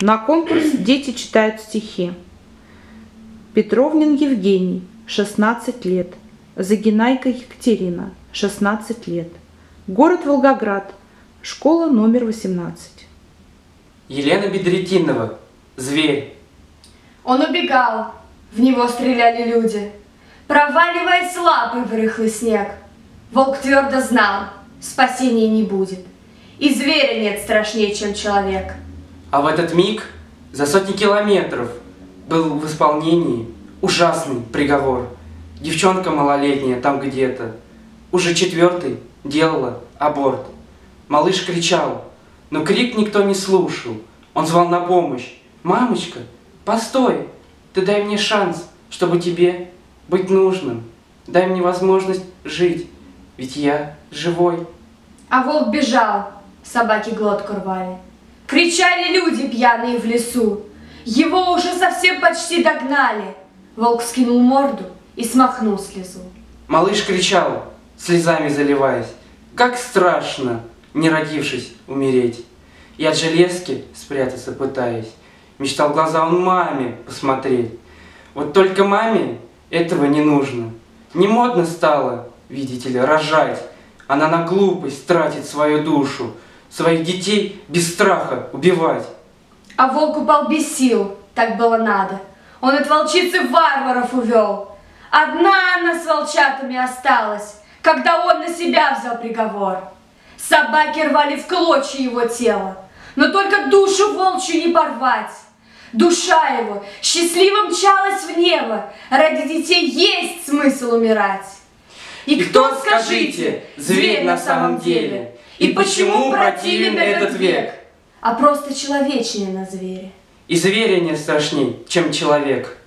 На конкурс дети читают стихи. Петровнин Евгений, 16 лет. Загинайко Екатерина, 16 лет. Город Волгоград, школа номер 18. Елена Бедретинова, зверь. Он убегал, в него стреляли люди. Проваливаясь лапой в рыхлый снег, волк твердо знал, спасения не будет. И зверя нет страшнее, чем человек. А в этот миг за сотни километров был в исполнении ужасный приговор. Девчонка малолетняя там где-то, уже 4-й делала аборт. Малыш кричал, но крик никто не слушал. Он звал на помощь. «Мамочка, постой, ты дай мне шанс, чтобы тебе быть нужным. Дай мне возможность жить, ведь я живой». А волк бежал, собаки глотку рвали. Кричали люди пьяные в лесу. Его уже совсем почти догнали. Волк скинул морду и смахнул слезу. Малыш кричал, слезами заливаясь. Как страшно, не родившись, умереть. И от железки спрятаться пытаясь. Мечтал в глаза он маме посмотреть. Вот только маме этого не нужно. Не модно стало, видите ли, рожать. Она на глупость тратит свою душу. Своих детей без страха убивать. А волк упал без сил, так было надо. Он от волчицы варваров увел. Одна она с волчатами осталась, когда он на себя взял приговор. Собаки рвали в клочья его тело, но только душу волчью не порвать. Душа его счастливо мчалась в небо, ради детей есть смысл умирать. И кто, скажите, зверь на самом деле? И почему противен этот век? А просто человечнее на звере. И зверя не страшней, чем человек.